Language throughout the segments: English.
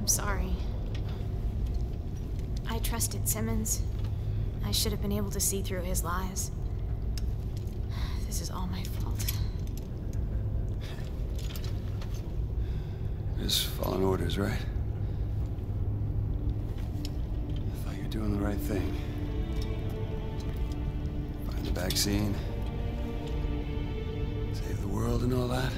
I'm sorry. I trusted Simmons. I should have been able to see through his lies. This is all my fault. Just following orders, right? I thought you were doing the right thing. Find the vaccine. Save the world and all that.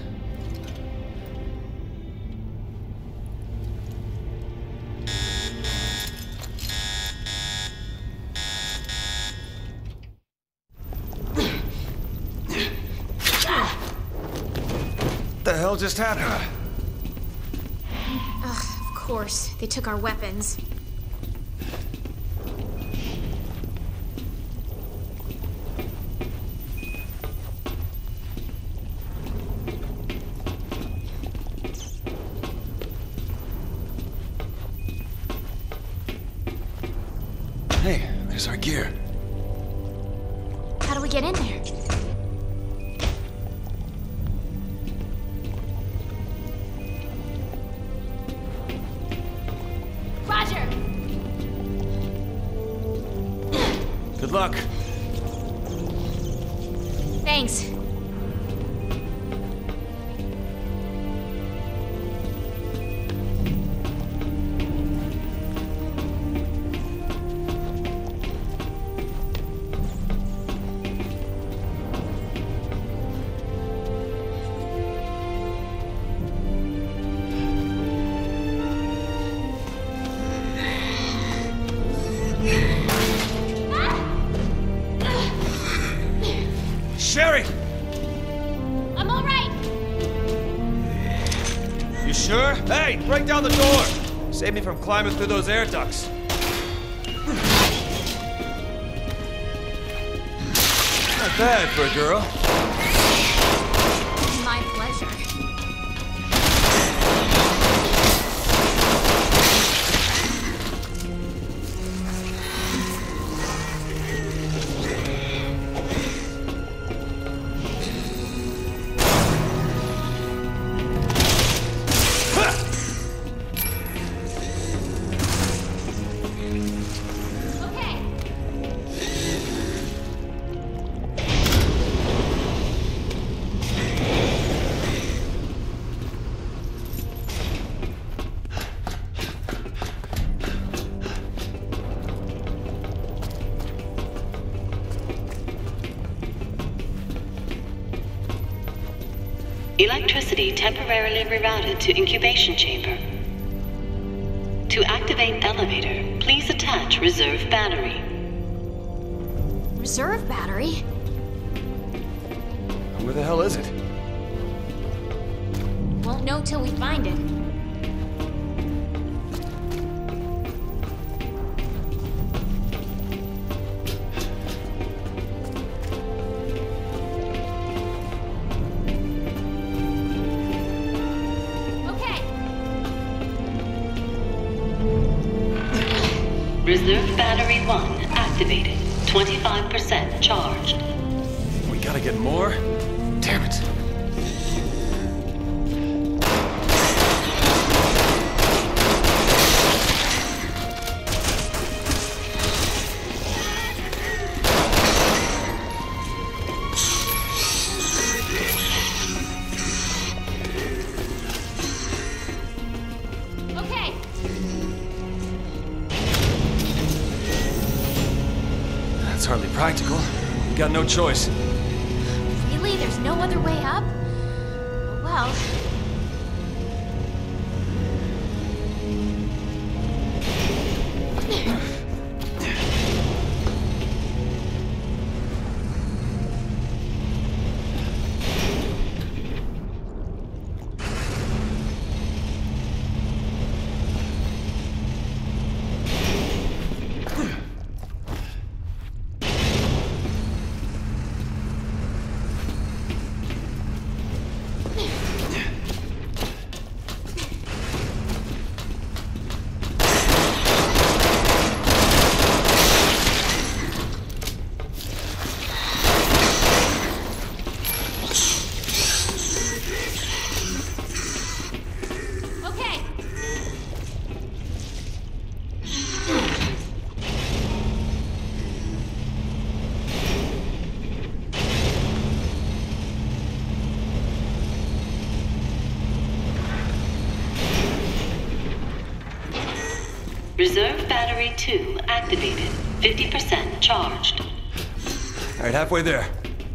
What the hell just happened? Ugh, of course. They took our weapons. Hey, there's our gear. How do we get in there? Roger! Good luck. Thanks. Sherry! I'm all right. You sure? Hey, break down the door! Save me from climbing through those air ducts. Not bad for a girl. My pleasure. Electricity temporarily rerouted to incubation chamber. To activate elevator, please attach reserve battery. Reserve battery? Where the hell is it? Won't know till we find it. Reserve battery 1 activated. 25% charged. We gotta get more? Damn it. Hardly practical. We got no choice. Really? There's no other way up? Well... Reserve battery 2 activated. 50% charged. All right, halfway there.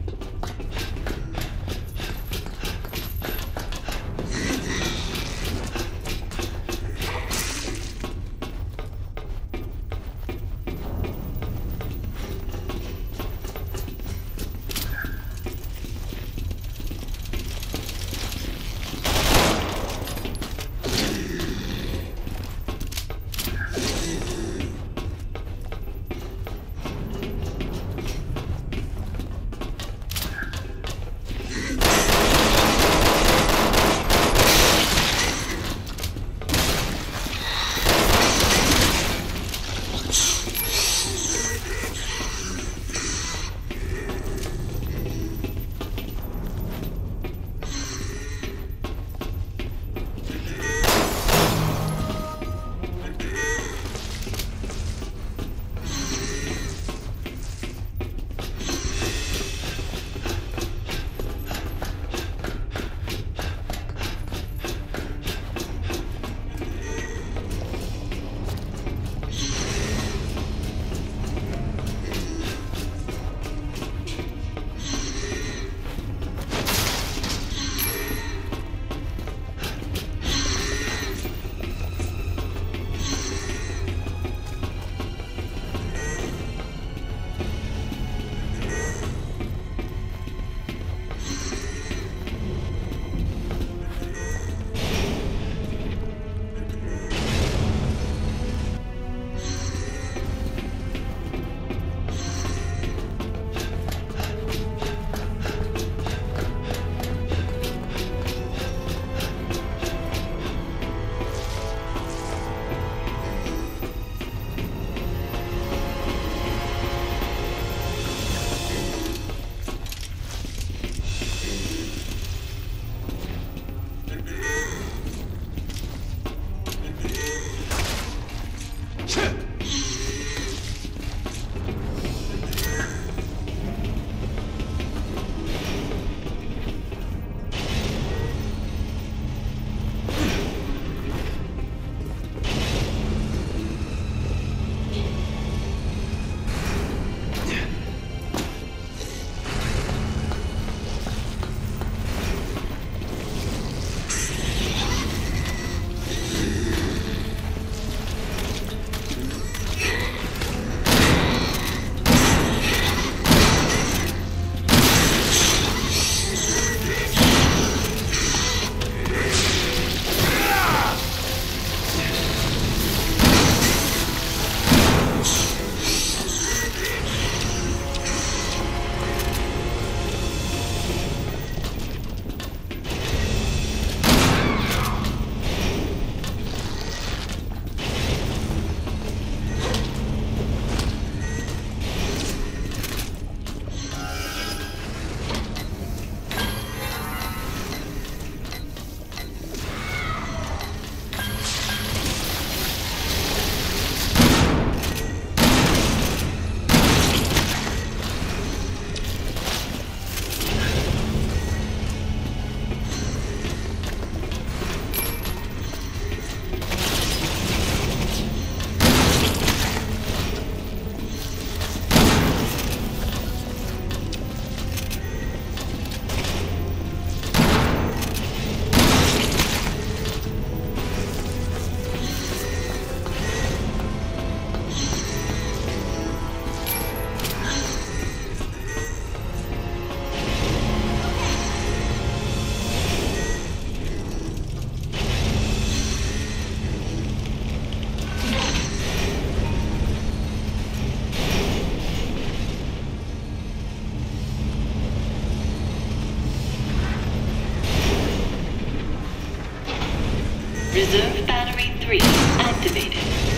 Reserve battery 3 activated.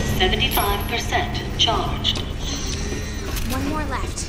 75% charged. One more left.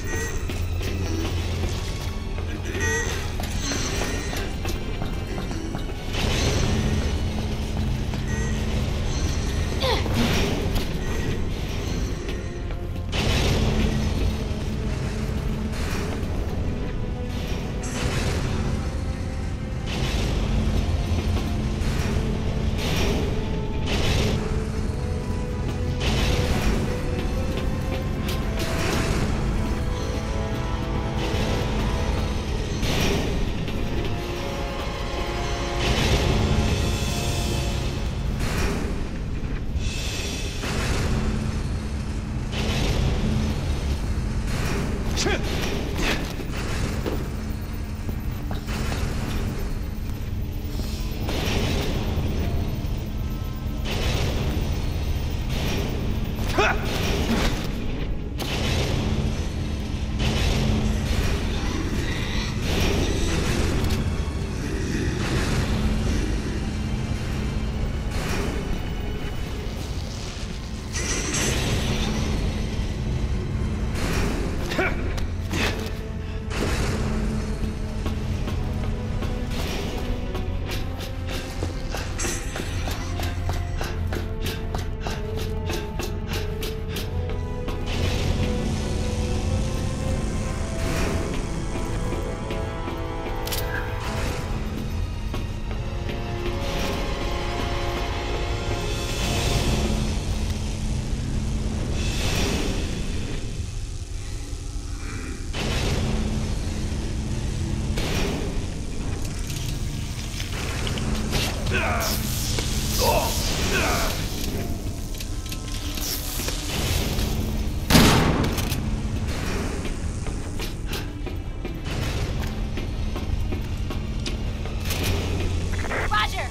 Roger!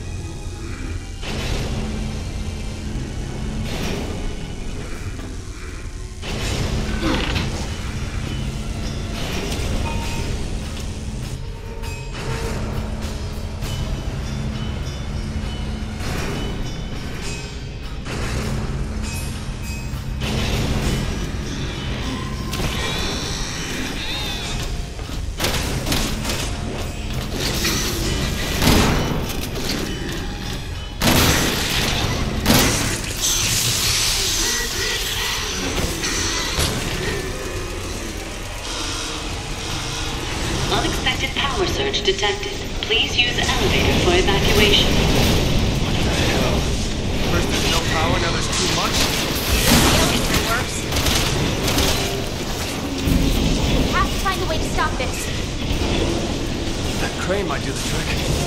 Unexpected power surge detected. Please use elevator for evacuation. What the hell? First there's no power, now there's too much? It works. We have to find a way to stop this. That crane might do the trick.